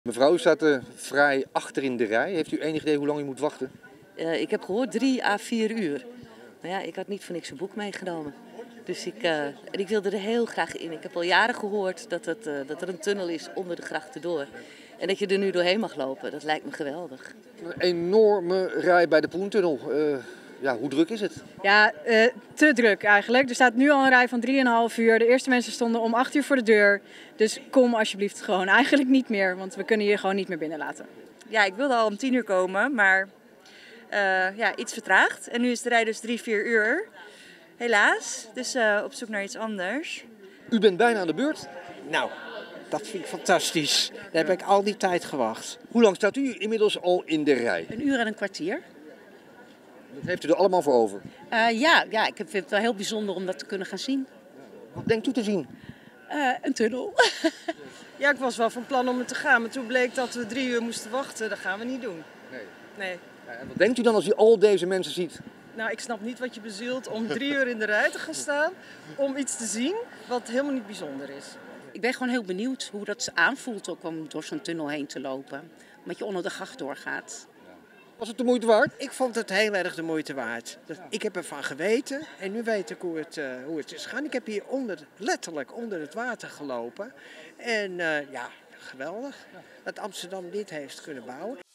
Mevrouw, u staat vrij achter in de rij. Heeft u enig idee hoe lang u moet wachten? Ik heb gehoord 3 à 4 uur. Maar ja, ik had niet voor niks een boek meegenomen. Dus ik wilde er heel graag in. Ik heb al jaren gehoord dat er een tunnel is onder de grachten door. En dat je er nu doorheen mag lopen. Dat lijkt me geweldig. Een enorme rij bij de Poentunnel. Ja, hoe druk is het? Ja, te druk eigenlijk. Er staat nu al een rij van 3,5 uur. De eerste mensen stonden om 8 uur voor de deur. Dus kom alsjeblieft gewoon. Eigenlijk niet meer, want we kunnen hier gewoon niet meer binnenlaten. Ja, ik wilde al om 10 uur komen, maar iets vertraagd. En nu is de rij dus 3, 4 uur. Helaas, dus op zoek naar iets anders. U bent bijna aan de beurt. Nou, dat vind ik fantastisch. Daar heb ik al die tijd gewacht. Hoe lang staat u inmiddels al in de rij? 1 uur en een kwartier. Dat heeft u er allemaal voor over. Ja, ik vind het wel heel bijzonder om dat te kunnen gaan zien. Wat denkt u te zien? Een tunnel. Ja, ik was wel van plan om er te gaan, maar toen bleek dat we 3 uur moesten wachten. Dat gaan we niet doen. Nee. Ja, en wat denkt u dan als u al deze mensen ziet? Nou, ik snap niet wat je bezielt om 3 uur in de rij te gaan staan om iets te zien wat helemaal niet bijzonder is. Ik ben gewoon heel benieuwd hoe dat aanvoelt ook om door zo'n tunnel heen te lopen. Omdat je onder de gracht doorgaat. Was het de moeite waard? Ik vond het heel erg de moeite waard. Ik heb ervan geweten en nu weet ik hoe het is gegaan. Ik heb hier letterlijk onder het water gelopen. En geweldig dat Amsterdam dit heeft kunnen bouwen.